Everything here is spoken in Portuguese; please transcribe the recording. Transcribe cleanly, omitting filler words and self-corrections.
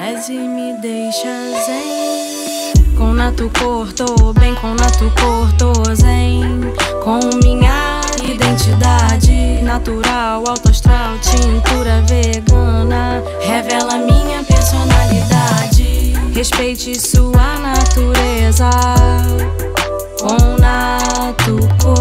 desce e me deixa zen. Com nato cor, tô bem, com nato cor, tô zen. Com minha identidade natural, alto astral, tintura vegana, revela minha personalidade. Respeite sua natureza. Com nato cor.